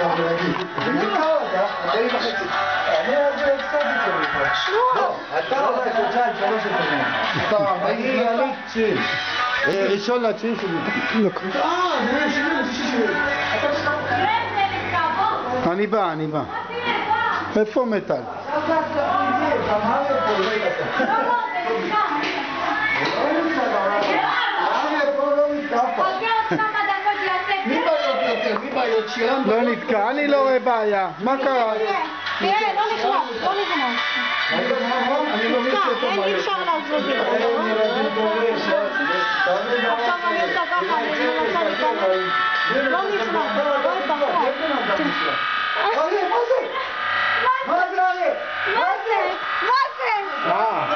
אני אז הפסדתי ממך. לא, אתה חודשיים, 3 שנים. אתה 40 ראשון לתשיעי שלי. זה היה 70. אני בא. איפה מטל? לא נתקע, אני לא רואה בעיה. מה קרה? תראה, לא נכנס. אי אפשר לעזור לי. עכשיו אני עושה ככה, אני מנסה להיכנס. לא נכנס, רואה את החוק. מה זה? מה זה?